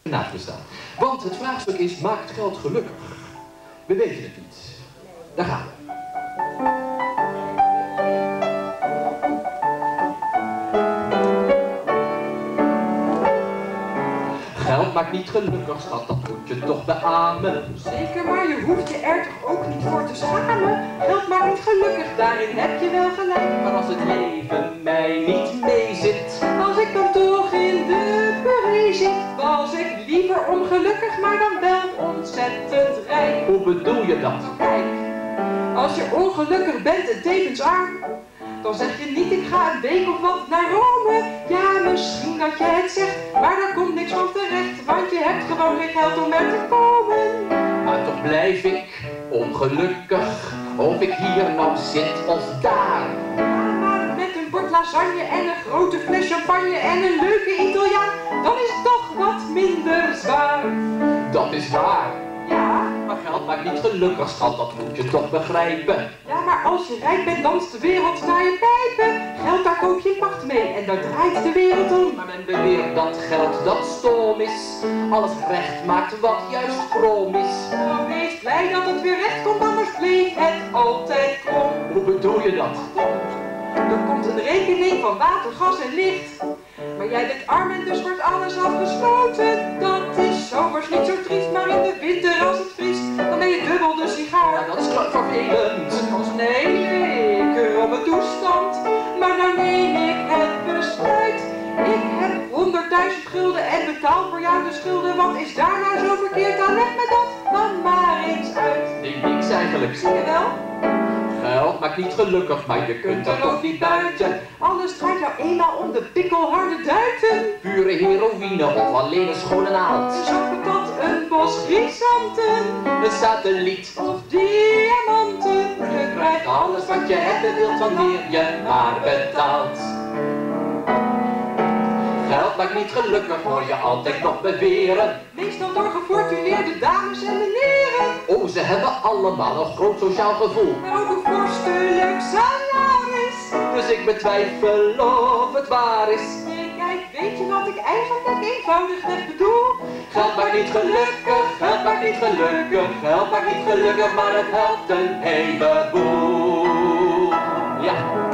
naast me staan. Want het vraagstuk is, maakt geld gelukkig? We weten het niet. Daar gaan we. Geld maakt niet gelukkig, schat, dat moet je toch beamen. Zeker, maar je hoeft je er toch ook niet voor te schamen. Geld maakt niet gelukkig, daarin heb je wel gelijk. Maar als het leven mij niet meezit, als ik dan toch in de puree zit, was ik liever ongelukkig, maar dan wel ontzettend rijk. Hoe bedoel je dat? Kijk, als je ongelukkig bent en tevens arm, dan zeg je niet, ik ga een week of wat naar Rome. Ja, misschien dat je het zegt, maar daar komt niks van terecht, want je hebt gewoon geen geld om er te komen. Maar toch blijf ik ongelukkig, of ik hier nou zit of daar. Ja, maar met een bord lasagne en een grote fles champagne en een leuke Italiaan, dan is het toch wat minder zwaar. Dat is waar. Ja. Maar geld maakt niet gelukkig, schat, dat moet je toch begrijpen. Ja, maar als je rijk bent, danst de wereld naar je pijpen. Geld, daar koop je macht mee en daar draait de wereld om. Maar men beweert dat geld dat stom is, alles recht maakt wat juist krom is. Oh, wees blij dat het weer recht komt, anders bleef het altijd krom. Hoe bedoel je dat? Er komt een rekening van water, gas en licht. Maar jij bent arm en dus wordt alles afgesloten. Dat is zomers niet zo triest, maar in de winter als het vriest, dan ben je dubbel de sigaar. Ja, dat is vervelend. Als neem ik op een toestand, maar dan neem ik het besluit. Ik heb 100.000 gulden en betaal voor jou de schulden. Wat is daar nou zo verkeerd aan? Leg me dat dan maar eens uit. Nee, niks eigenlijk. Zie je wel? Geld maakt niet gelukkig, maar je kunt er toch niet buiten. Alles draait jou eenmaal om de pikkelharde duiten. Pure heroïne of alleen een schone naald. Een zakpatat, een bos chrysanten, een satelliet of diamanten. Je krijgt alles wat je hebt en wilt wanneer je maar betaalt. Geld maakt niet gelukkig, hoor je altijd nog beweren. Meestal door gefortuneerde dames en meneren. Oh, ze hebben allemaal een groot sociaal gevoel. Maar ook een vorstelijk salaris. Dus ik betwijfel of het waar is. Nee, kijk, weet je wat ik eigenlijk eenvoudigweg bedoel? Geld maakt niet gelukkig, geld maakt niet gelukkig, geld maakt niet gelukkig, maar het helpt een heleboel. Ja.